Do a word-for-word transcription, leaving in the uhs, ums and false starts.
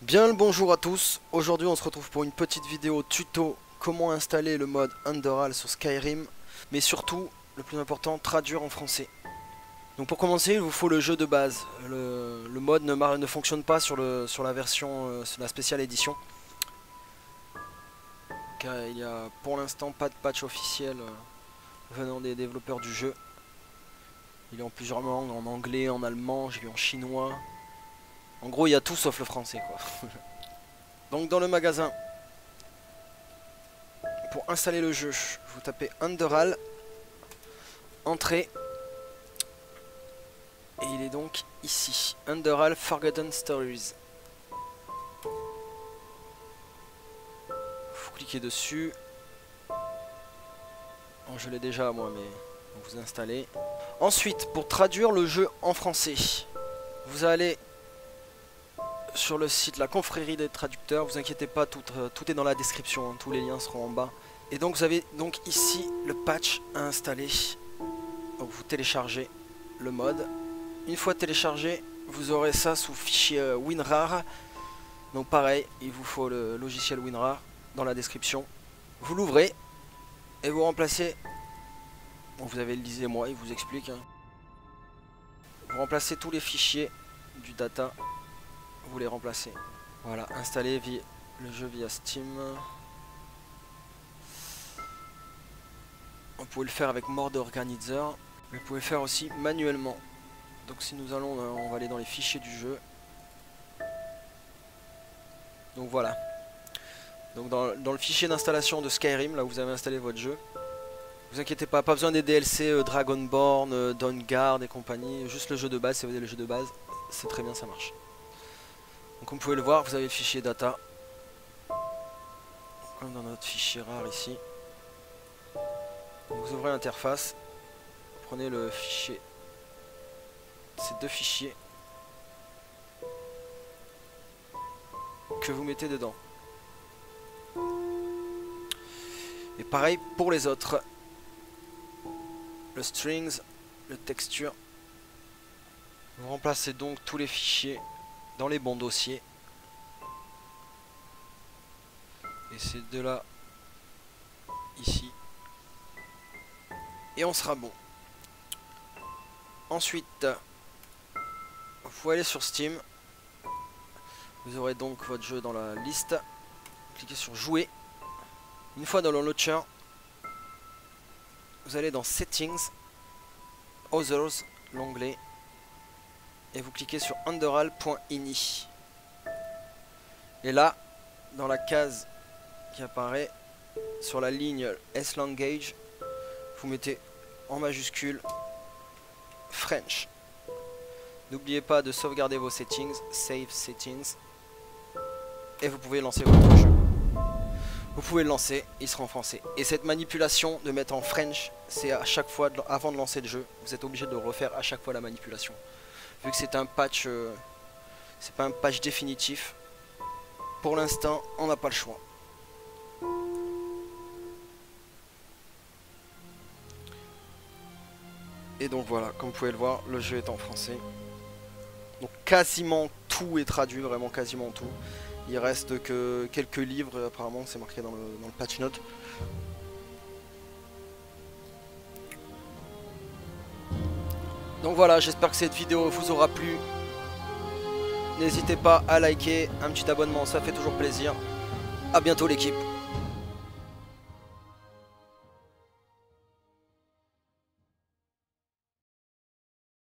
Bien le bonjour à tous, aujourd'hui on se retrouve pour une petite vidéo tuto comment installer le mode Underhal sur Skyrim, mais surtout, le plus important, traduire en français. Donc pour commencer, il vous faut le jeu de base. Le, le mode ne, ne fonctionne pas sur, le, sur la version, euh, sur la spéciale édition. Car il n'y a pour l'instant pas de patch officiel euh, venant des développeurs du jeu. Il est en plusieurs langues, en anglais, en allemand, j'ai vu en chinois. En gros, il y a tout sauf le français, quoi. Donc dans le magasin, pour installer le jeu, vous tapez Underhal, entrée, et il est donc ici, Underhal Forgotten Stories. Vous cliquez dessus. Bon, je l'ai déjà moi, mais vous installez. Ensuite, pour traduire le jeu en français, vous allez sur le site La Confrérie des Traducteurs. Vous inquiétez pas, tout, euh, tout est dans la description, hein, tous les liens seront en bas. Et donc vous avez donc ici le patch à installer. Donc vous téléchargez le mode. Une fois téléchargé, vous aurez ça sous fichier euh, WinRAR. Donc pareil, il vous faut le logiciel WinRAR dans la description. Vous l'ouvrez et vous remplacez. Bon, vous avez le lisez-moi, il vous explique. Hein. Vous remplacez tous les fichiers du data. Vous les remplacez. Voilà, installer via le jeu via Steam. Vous pouvez le faire avec Mord Organizer. Mais vous pouvez le faire aussi manuellement. Donc si nous allons, on va aller dans les fichiers du jeu. Donc voilà. Donc dans, dans le fichier d'installation de Skyrim, là où vous avez installé votre jeu, vous inquiétez pas, pas besoin des D L C euh, Dragonborn, euh, Dawnguard et compagnie. Juste le jeu de base, si vous avez le jeu de base, c'est très bien, ça marche. Donc comme vous pouvez le voir, vous avez le fichier data, comme dans notre fichier rare ici. Vous ouvrez l'interface, prenez le fichier, ces deux fichiers, que vous mettez dedans. Et pareil pour les autres. Le strings, le texture. Vous remplacez donc tous les fichiers dans les bons dossiers. Et ces deux-là, ici. Et on sera bon. Ensuite, vous pouvez aller sur Steam. Vous aurez donc votre jeu dans la liste. Cliquez sur jouer. Une fois dans le launcher, vous allez dans Settings, Others, l'onglet, et vous cliquez sur underhal.ini. Et là, dans la case qui apparaît sur la ligne S Language, vous mettez en majuscule French. N'oubliez pas de sauvegarder vos settings, Save Settings, et vous pouvez lancer votre jeu. Vous pouvez le lancer, il sera en français. Et cette manipulation de mettre en French, c'est à chaque fois, de, avant de lancer le jeu, vous êtes obligé de refaire à chaque fois la manipulation. Vu que c'est un patch, euh, c'est pas un patch définitif, pour l'instant, on n'a pas le choix. Et donc voilà, comme vous pouvez le voir, le jeu est en français. Donc quasiment tout est traduit, vraiment quasiment tout. Il reste que quelques livres, apparemment c'est marqué dans le, dans le patch note. Donc voilà, j'espère que cette vidéo vous aura plu. N'hésitez pas à liker, un petit abonnement, ça fait toujours plaisir. A bientôt l'équipe.